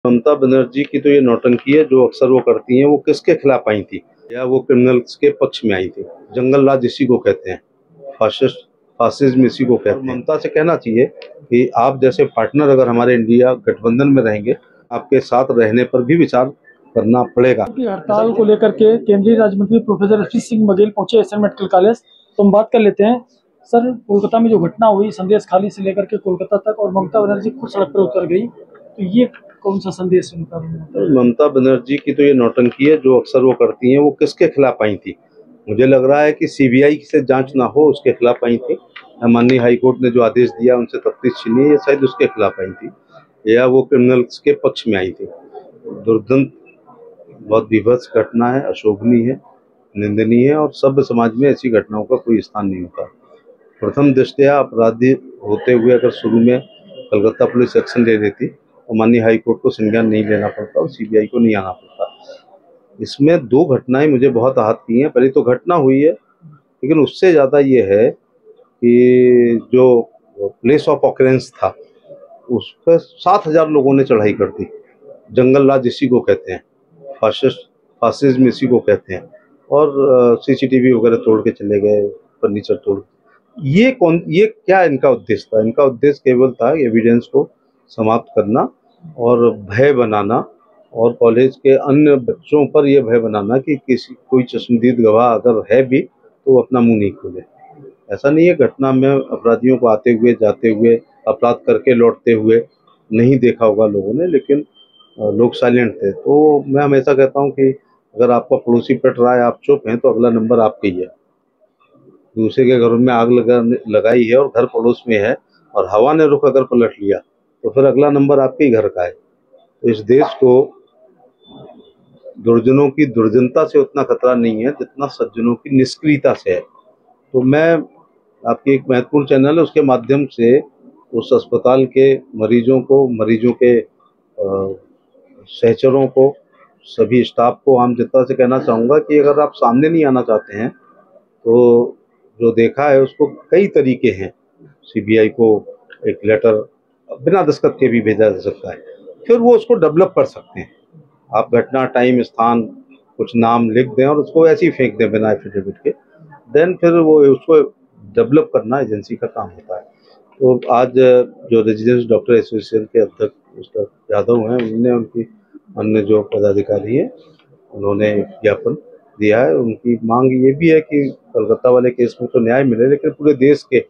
ममता बनर्जी की तो ये नौटंकी है जो अक्सर वो करती हैं। वो किसके खिलाफ आई थी? या वो क्रिमिनल्स के पक्ष में आई थी? जंगल राज इसी को कहते हैं, फासिस्ट फासिज्म इसी को कहते हैं। ममता से कहना चाहिए कि आप जैसे पार्टनर अगर हमारे इंडिया गठबंधन में रहेंगे, आपके साथ रहने पर भी विचार करना पड़ेगा। हड़ताल को लेकर के केंद्रीय राज्य मंत्री प्रोफेसर एसपी सिंह बघेल पहुंचे एसएन मेडिकल कॉलेज। तो हम बात कर लेते हैं सर, कोलकाता में जो घटना हुई संदेश खाली से लेकर के कोलकाता तक, और ममता बनर्जी खुद सड़क पर उतर गई, तो ये कौन सा संदेश उनका? ममता बनर्जी की तो ये नौटंकी है जो अक्सर वो करती हैं। वो किसके खिलाफ आई थी? मुझे लग रहा है कि सीबीआई से जांच ना हो उसके खिलाफ आई थी। माननीय हाईकोर्ट ने जो आदेश दिया उनसे तफ्तीश छीनी, ये शायद उसके खिलाफ आई थी, या वो क्रिमिनल्स के पक्ष में आई थी। दुर्दांत, बहुत विभत्स घटना है, अशोभनीय है, निंदनीय है, और सभ्य समाज में ऐसी घटनाओं का कोई स्थान नहीं होता। प्रथम दृष्टया अपराधी होते हुए अगर शुरू में कलकत्ता पुलिस एक्शन ले लेती तो माननीय हाईकोर्ट को संज्ञान नहीं लेना पड़ता और सीबीआई को नहीं आना पड़ता। इसमें दो घटनाएं मुझे बहुत आहत की हैं। पहली तो घटना हुई है, लेकिन उससे ज़्यादा ये है कि जो प्लेस ऑफ ऑकरेंस था उस पर 7,000 लोगों ने चढ़ाई कर दी। जंगल राज इसी को कहते हैं, फासिज्म इसी को कहते हैं। और सीसीटीवी वगैरह तोड़ के चले गए, फर्नीचर तोड़। ये क्या इनका उद्देश्य था? इनका उद्देश्य केवल था एविडेंस को समाप्त करना और भय बनाना, और कॉलेज के अन्य बच्चों पर यह भय बनाना कि कोई चश्मदीद गवाह अगर है भी तो वो अपना मुंह नहीं खोले। ऐसा नहीं है, घटना में अपराधियों को आते हुए जाते हुए, अपराध करके लौटते हुए नहीं देखा होगा लोगों ने, लेकिन लोग साइलेंट थे। तो मैं हमेशा कहता हूँ कि अगर आपका पड़ोसी पिट रहा है, आप चुप हैं, तो अगला नंबर आपका ही है। दूसरे के घरों में आग लगाई है और घर पड़ोस में है, और हवा ने रुख अगर पलट लिया तो फिर अगला नंबर आपके ही घर का है। तो इस देश को दुर्जनों की दुर्जनता से उतना खतरा नहीं है जितना सज्जनों की निष्क्रियता से है। तो मैं, आपकी एक महत्वपूर्ण चैनल है, उसके माध्यम से उस अस्पताल के मरीजों के सहचरों को, सभी स्टाफ को, आम जनता से कहना चाहूँगा कि अगर आप सामने नहीं आना चाहते हैं तो जो देखा है उसको कई तरीके हैं। सीबीआई को एक लेटर बिना दस्तखत के भी भेजा जा सकता है, फिर वो उसको डेवलप कर सकते हैं। आप घटना, टाइम, स्थान, कुछ नाम लिख दें और उसको ऐसे ही फेंक दें बिना एफिडेविट के, देन फिर वो उसको डेवलप करना एजेंसी का काम होता है। तो आज जो रेजिडेंस डॉक्टर एसोसिएशन के अध्यक्ष मिस्टर यादव हैं, उनने, उनकी अन्य जो पदाधिकारी हैं, उन्होंने ज्ञापन दिया है। उनकी मांग ये भी है कि कलकत्ता वाले केस में तो न्याय मिले, लेकिन पूरे देश के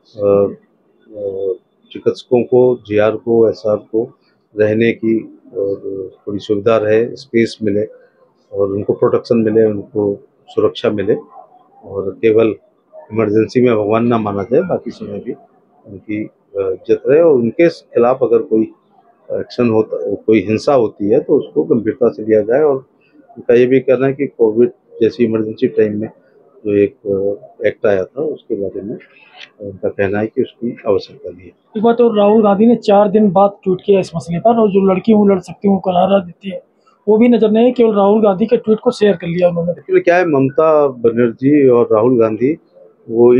चिकित्सकों को, जीआर को, एसआर को रहने की और थोड़ी सुविधा रहे, स्पेस मिले, और उनको प्रोटेक्शन मिले, उनको सुरक्षा मिले, और केवल इमरजेंसी में भगवान ना माना जाए, बाकी समय भी उनकी इज्जत रहे। और उनके खिलाफ अगर कोई एक्शन होता, कोई हिंसा होती है, तो उसको गंभीरता से लिया जाए। और उनका ये भी कहना है कि कोविड जैसी इमरजेंसी टाइम में जो एक एक्ट आया था उसके बारे में उनका कहना है कि उसकी आवश्यकता नहीं है। एक बात, और राहुल गांधी ने 4 दिन बाद ट्वीट किया इस मसले पर, और जो लड़की हूँ लड़ सकती हूँ को नारा देती है, वो भी नजर नहीं, केवल राहुल गांधी के ट्वीट को शेयर कर लिया उन्होंने। एक्चुअली क्या है, ममता बनर्जी और राहुल गांधी वो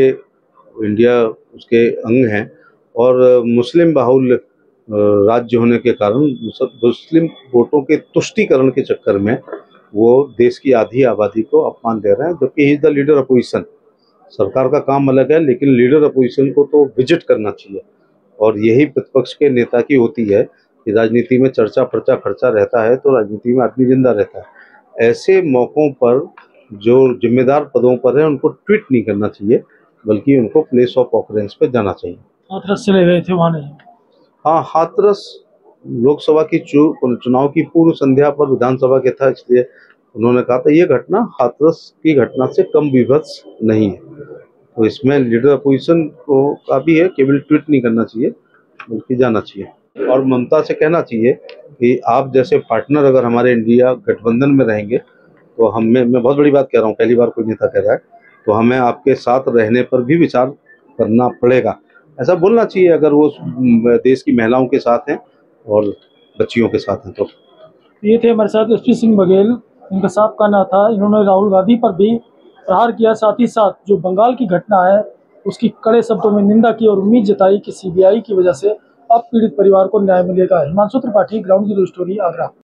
इंडिया उसके अंग हैं, और मुस्लिम बाहुल्य राज्य होने के कारण मुस्लिम वोटों के तुष्टीकरण के चक्कर में वो देश की आधी आबादी को अपमान दे रहे हैं, जबकि he is the leader opposition. सरकार का काम अलग है, लेकिन लीडर अपोजिशन को तो विजिट करना चाहिए, और यही प्रतिपक्ष के नेता की होती है कि राजनीति में चर्चा पर्चा खर्चा रहता है तो राजनीति में आदमी जिंदा रहता है। ऐसे मौक़ों पर जो जिम्मेदार पदों पर हैं उनको ट्वीट नहीं करना चाहिए, बल्कि उनको प्लेस ऑफ ऑकरेंस पे जाना चाहिए। हाथरस चले गए थे वहाँ नहीं? हाँ, हाथरस लोकसभा की चुनाव की पूर्व संध्या पर विधानसभा के था, इसलिए उन्होंने कहा था ये घटना हाथरस की घटना से कम विभत्स नहीं है। तो इसमें लीडर अपोजिशन को का भी है, केवल ट्वीट नहीं करना चाहिए बल्कि जाना चाहिए। और ममता से कहना चाहिए कि आप जैसे पार्टनर अगर हमारे इंडिया गठबंधन में रहेंगे तो मैं बहुत बड़ी बात कह रहा हूँ, पहली बार कोई नेता कह रहा है, तो हमें आपके साथ रहने पर भी विचार करना पड़ेगा। ऐसा बोलना चाहिए अगर वो देश की महिलाओं के साथ हैं और बच्चियों के साथ हैं। तो ये थे हमारे साथ एसपी सिंह बघेल। इनका साफ कहना था, इन्होंने राहुल गांधी पर भी प्रहार किया, साथ ही साथ जो बंगाल की घटना है उसकी कड़े शब्दों में निंदा की, और उम्मीद जताई कि सीबीआई की वजह से अब पीड़ित परिवार को न्याय मिलेगा। Himanshu Tripathi, ground zero story, Agra.